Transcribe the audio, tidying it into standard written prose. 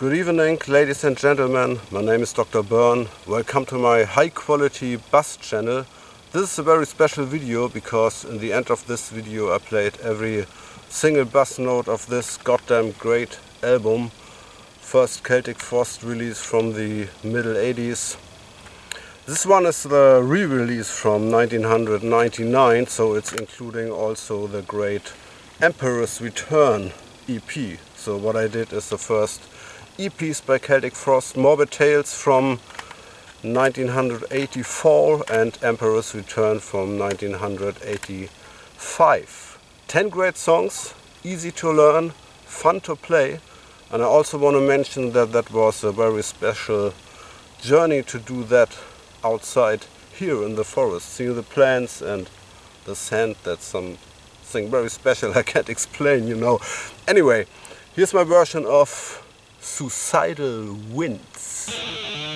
Good evening, ladies and gentlemen. My name is Dr. Byrne. Welcome to my high quality bass channel. This is a very special video because in the end of this video I played every single bass note of this goddamn great album. First Celtic Frost release from the middle 80s. This one is the re-release from 1999, so it's including also the great Emperor's Return EP. So what I did is the first EPs by Celtic Frost, Morbid Tales from 1984 and Emperor's Return from 1985. 10 great songs, easy to learn, fun to play, and I also want to mention that that was a very special journey to do that outside here in the forest, seeing the plants and the sand. That's something very special I can't explain, you know. Anyway, here's my version of Suicidal Winds.